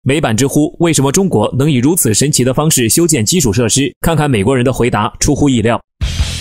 美版知乎：为什么中国能以如此神奇的方式修建基础设施？看看美国人的回答，出乎意料。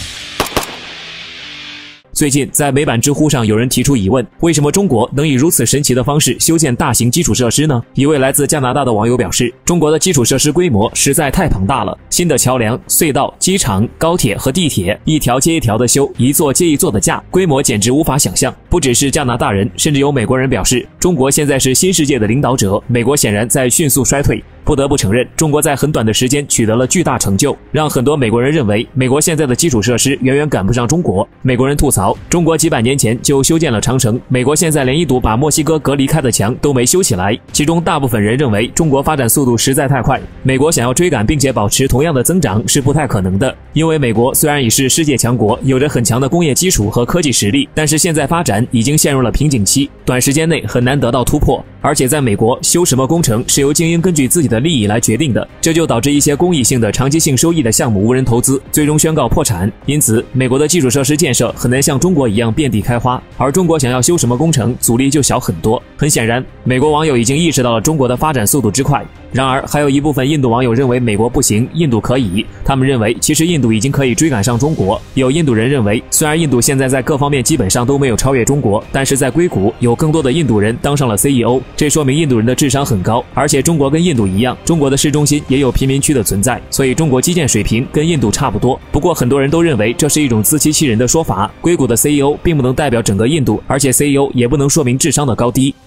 最近，在美版知乎上有人提出疑问：为什么中国能以如此神奇的方式修建大型基础设施呢？一位来自加拿大的网友表示，中国的基础设施规模实在太庞大了，新的桥梁、隧道、机场、高铁和地铁，一条接一条的修，一座接一座的架，规模简直无法想象。不只是加拿大人，甚至有美国人表示，中国现在是新世界的领导者，美国显然在迅速衰退。不得不承认，中国在很短的时间取得了巨大成就，让很多美国人认为美国现在的基础设施远远赶不上中国。美国人吐槽，中国几百年前就修建了长城，美国现在连一堵把墨西哥隔离开的墙都没修起来。其中大部分人认为中国发展速度实在太快，美国想要追赶并且保持同样的增长是不太可能的。因为美国虽然已是世界强国，有着很强的工业基础和科技实力，但是现在发展已经陷入了瓶颈期，短时间内很难得到突破。而且在美国，修什么工程是由精英根据自己的利益来决定的，这就导致一些公益性的长期性收益的项目无人投资，最终宣告破产。因此，美国的基础设施建设很难像中国一样遍地开花，而中国想要修什么工程，阻力就小很多。很显然，美国网友已经意识到了中国的发展速度之快。然而，还有一部分印度网友认为美国不行，印度可以。他们认为，其实印度已经可以追赶上中国。有印度人认为，虽然印度现在在各方面基本上都没有超越中国，但是在硅谷有更多的印度人当上了 CEO， 这说明印度人的智商很高。而且中国跟印度一样，中国的市中心也有贫民区的存在，所以中国基建水平跟印度差不多。不过，很多人都认为这是一种自欺欺人的说法。硅谷的 CEO 并不能代表整个印度，而且 CEO 也不能说明智商的高低。